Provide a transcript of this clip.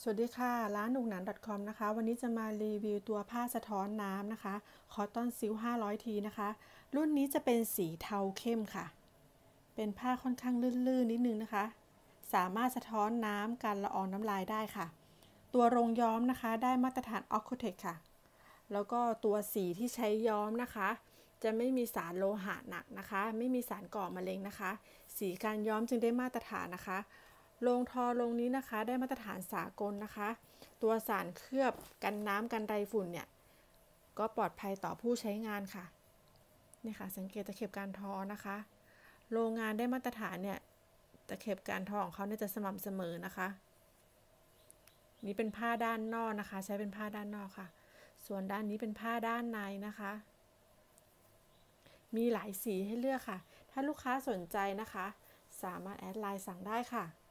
สวัสดีค่ะร้านหนุกหนัน .com นะคะวันนี้จะมารีวิวตัวผ้าสะท้อนน้ำนะคะคอตตอนซิล500 ทีนะคะรุ่นนี้จะเป็นสีเทาเข้มค่ะเป็นผ้าค่อนข้างลื่นๆนิดนึงนะคะสามารถสะท้อนน้ำกันละอองน้ำลายได้ค่ะตัวโรงย้อมนะคะได้มาตรฐาน Oeko-Tex ค่ะแล้วก็ตัวสีที่ใช้ย้อมนะคะจะไม่มีสารโลหะหนักนะคะไม่มีสารก่อมะเร็งนะคะสีการย้อมจึงได้มาตรฐานนะคะโรงทอโรงนี้นะคะได้มาตรฐานสากลนะคะตัวสารเคลือบกันน้ำกันไรฝุ่นเนี่ยก็ปลอดภัยต่อผู้ใช้งานค่ะนี่ค่ะสังเกตตะเข็บการทอนะคะโรงงานได้มาตรฐานเนี่ยตะเข็บการทอของเขาเนี่ยจะสม่ำเสมอนะคะนี่เป็นผ้าด้านนอกนะคะใช้เป็นผ้าด้านนอกค่ะส่วนด้านนี้เป็นผ้าด้านในนะคะมีหลายสีให้เลือกค่ะถ้าลูกค้าสนใจนะคะสามารถแอดไลน์สั่งได้ค่ะ